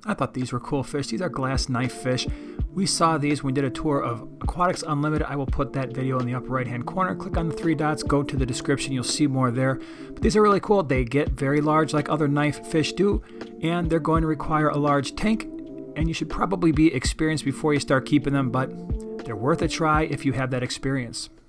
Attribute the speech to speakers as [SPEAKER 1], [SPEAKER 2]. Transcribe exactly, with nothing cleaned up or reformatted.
[SPEAKER 1] I thought these were cool fish. These are glass knife fish. We saw these when we did a tour of Aquatics Unlimited. I will put that video in the upper right hand corner. Click on the three dots, go to the description, you'll see more there. But these are really cool. They get very large like other knife fish do, and they're going to require a large tank, and you should probably be experienced before you start keeping them, but they're worth a try if you have that experience.